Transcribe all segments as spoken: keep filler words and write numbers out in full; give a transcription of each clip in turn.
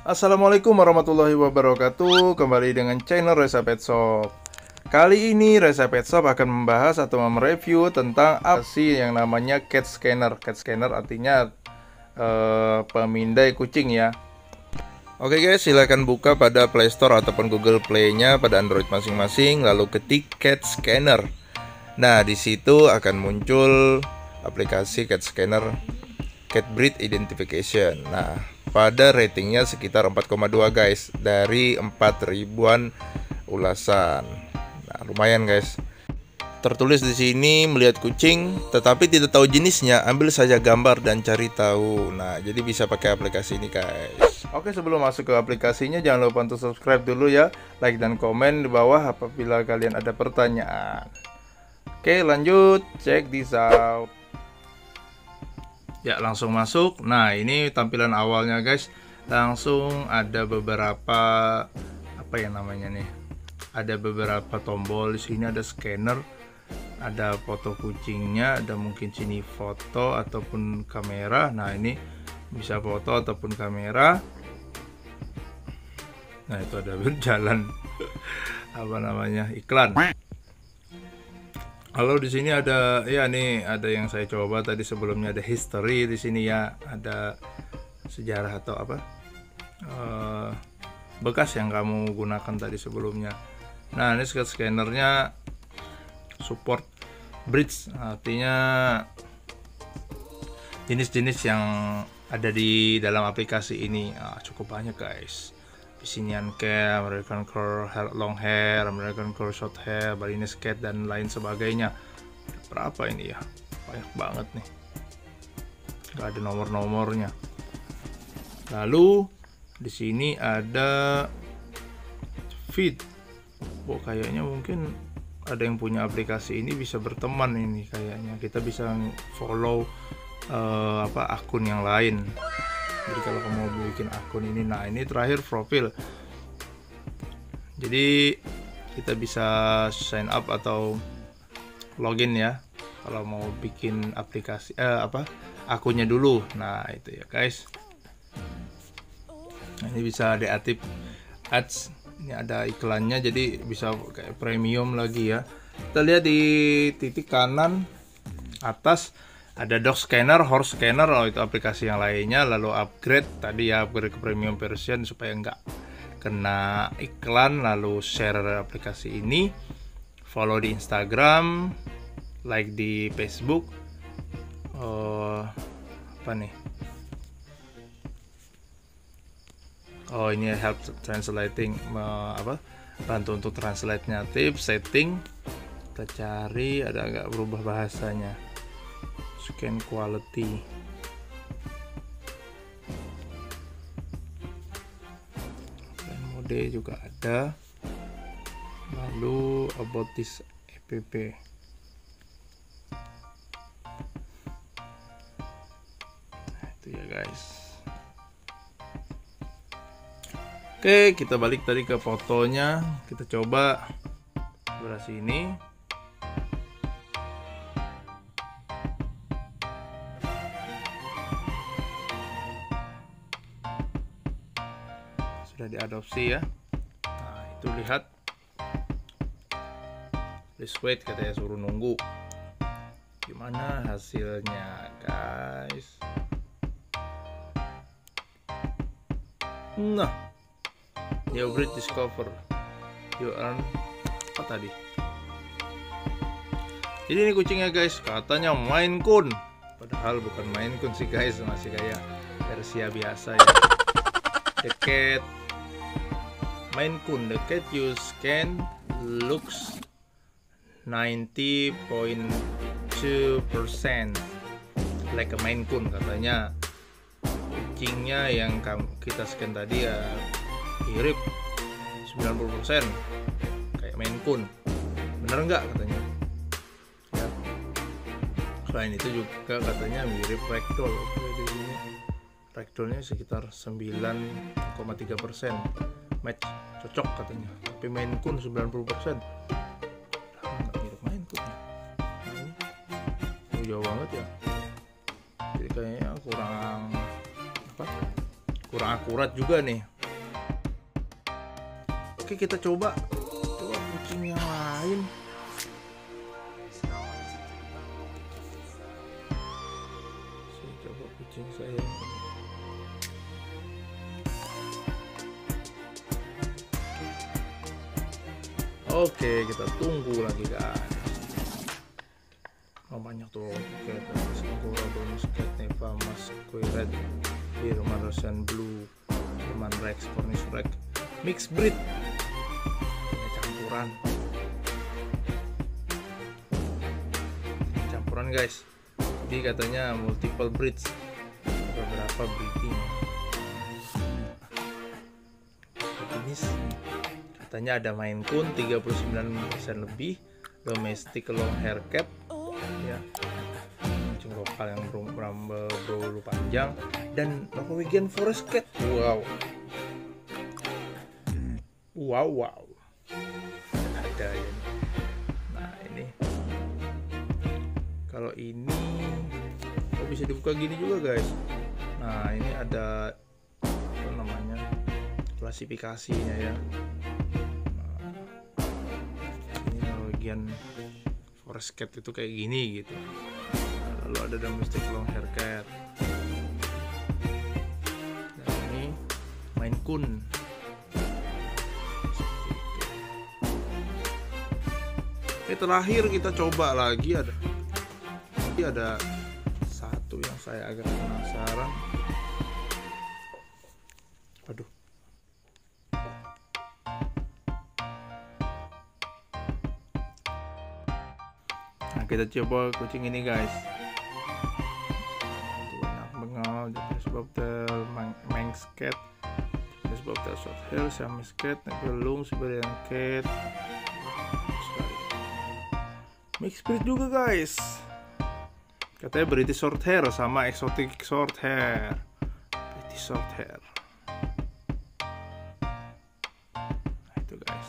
Assalamualaikum warahmatullahi wabarakatuh. Kembali dengan channel Reza Pet Shop. Kali ini Reza Pet Shop akan membahas atau mereview tentang aplikasi yang namanya Cat Scanner. Cat Scanner artinya uh, pemindai kucing ya. Oke guys, silahkan buka pada Play Store ataupun Google Play-nya pada Android masing-masing, lalu ketik Cat Scanner. Nah, di situ akan muncul aplikasi Cat Scanner Cat Breed Identification. Nah, pada ratingnya sekitar empat koma dua guys dari empat ribuan ulasan. Nah, lumayan guys. Tertulis di sini melihat kucing tetapi tidak tahu jenisnya, ambil saja gambar dan cari tahu. Nah, jadi bisa pakai aplikasi ini guys. Oke, sebelum masuk ke aplikasinya jangan lupa untuk subscribe dulu ya, like dan komen di bawah apabila kalian ada pertanyaan. Oke, lanjut, check this out. Ya, langsung masuk. Nah, ini tampilan awalnya guys. Langsung ada beberapa apa ya namanya nih? Ada beberapa tombol. Di sini ada scanner, ada foto kucingnya, ada mungkin sini foto ataupun kamera. Nah, ini bisa foto ataupun kamera. Nah, itu ada berjalan apa namanya? Iklan. Halo, di sini ada ya nih, ada yang saya coba tadi sebelumnya, ada history di sini ya, ada sejarah atau apa uh, bekas yang kamu gunakan tadi sebelumnya. Nah, ini scannernya support breeds, artinya jenis-jenis yang ada di dalam aplikasi ini. Ah, cukup banyak guys. Sinian Cat, American Curl long hair, American Curl short hair, Balinese Cat dan lain sebagainya. Berapa ini ya? Banyak banget nih. Gak ada nomor-nomornya. Lalu di sini ada feed. Oh, kayaknya mungkin ada yang punya aplikasi ini bisa berteman ini kayaknya. Kita bisa follow uh, apa akun yang lain. Jadi kalau kamu mau bikin akun ini, nah ini terakhir profil. Jadi kita bisa sign up atau login ya. Kalau mau bikin aplikasi eh, apa akunnya dulu. Nah itu ya guys. Nah, ini bisa deaktif ads. Ini ada iklannya, jadi bisa kayak premium lagi ya. Kita lihat di titik kanan atas. Ada dog scanner, horse scanner, oh itu aplikasi yang lainnya. Lalu upgrade, tadi ya upgrade ke premium version supaya nggak kena iklan. Lalu share aplikasi ini, follow di Instagram, like di Facebook. Oh, apa nih? Oh, ini help translating, apa? Bantu untuk translate-nya, tips, setting. Kita cari, ada agak berubah bahasanya. Scan quality. Dan mode juga ada. Lalu about this app. Nah, itu ya guys. Oke, kita balik tadi ke fotonya. Kita coba durasi ini. Sudah diadopsi ya. Nah, itu lihat. Please wait, katanya suruh nunggu. Gimana hasilnya, guys? Nah, your breed discover. You earn apa tadi? Jadi ini kucingnya guys, katanya Maine Coon. Padahal bukan Maine Coon sih guys, masih kayak Persia biasa ya. The cat Maine Coon, the cat you scan looks ninety point two percent like a Maine Coon, katanya kucingnya yang kita scan tadi ya mirip sembilan puluh persen kayak Maine Coon. Bener nggak katanya ya. Selain itu juga katanya mirip Ragdoll. Ragdollnya sekitar sembilan koma tiga persen match, cocok katanya. Tapi Maine Coon sembilan puluh persen nggak mirip Maine Coon. Nah, ini jauh banget ya. Jadi kayaknya kurang apa kurang akurat juga nih. Oke, kita coba coba kucing yang lain. Saya coba kucing saya yang ini. Oke, kita tunggu lagi guys. Oh, banyak tuh cat, Angora bonus cat, Neva Masquerade, Birman Russian Blue, Birman Rex, Cornish Rex, mixed breed, ini campuran, campuran guys. Jadi katanya multiple breeds, beberapa breeding. Jenis katanya ada Maine Coon tiga puluh sembilan persen lebih, domestic long hair cat, ya, kucing lokal yang berbulu panjang, dan Norwegian Forest Cat. Wow, wow, wow, ada ya. Nah ini, kalau ini, oh bisa dibuka gini juga guys. Nah ini ada apa namanya, klasifikasinya ya. Norwegian Forest Cat itu kayak gini gitu. Lalu ada domestic long hair cat. Dan ini Maine Coon. Ini terakhir kita coba lagi, ada ini ada satu yang saya agak penasaran. Aduh. Nah, kita coba kucing ini guys. Banyak bengal, Japanese Bobtail, Manx Cat, Japanese Bobtail Short Hair, Siamese Cat, Nebelung, Siberian Cat, mixed breed juga guys. Katanya British Short Hair sama Exotic Short Hair. British Short Hair. Nah itu guys.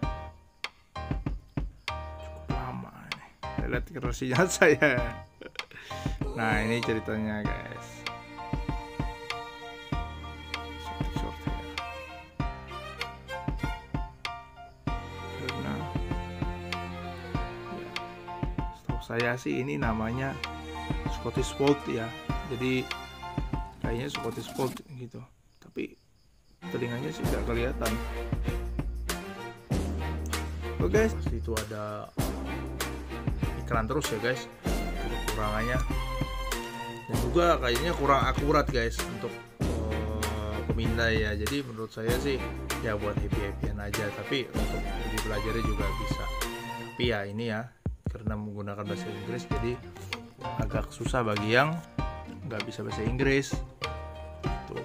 Lihat kerasinya saya. Nah ini ceritanya guys. Short hair. Karena ya, setahu saya sih ini namanya Scottish Fold ya. Jadi kayaknya Scottish Fold gitu. Tapi telinganya sih nggak kelihatan. Oke guys, pasti itu ada iklan terus ya guys, kekurangannya, dan juga kayaknya kurang akurat guys untuk uh, pemindai ya. Jadi menurut saya sih ya buat happy happyan aja, tapi untuk dipelajari juga bisa. Tapi ya ini ya, karena menggunakan bahasa Inggris jadi agak susah bagi yang nggak bisa bahasa Inggris. Tuh.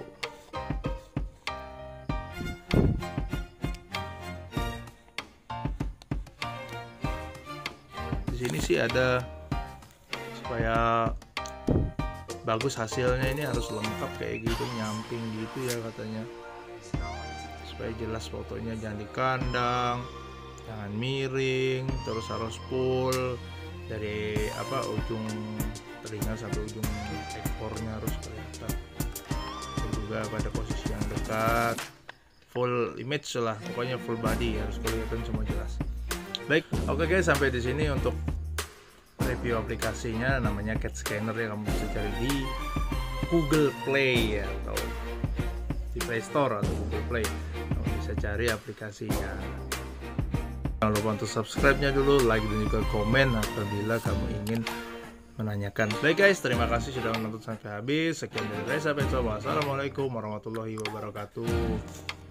Di sini sih ada supaya bagus hasilnya, ini harus lengkap kayak gitu, nyamping gitu ya katanya, supaya jelas fotonya. Jangan di kandang, jangan miring, terus harus full dari apa ujung telinga sampai ujung ekornya harus kelihatan, dan juga pada posisi yang dekat, full image lah, pokoknya full body harus kelihatan semua jelas. Baik, oke guys, sampai di sini untuk review aplikasinya, namanya Cat Scanner ya. Kamu bisa cari di Google Play ya, atau di Play Store atau Google Play. Kamu bisa cari aplikasinya. Jangan lupa untuk subscribe-nya dulu, like dan juga komen apabila kamu ingin menanyakan. Baik guys, terima kasih sudah menonton sampai habis. Sekian dari Reza Petso. Wassalamualaikum warahmatullahi wabarakatuh.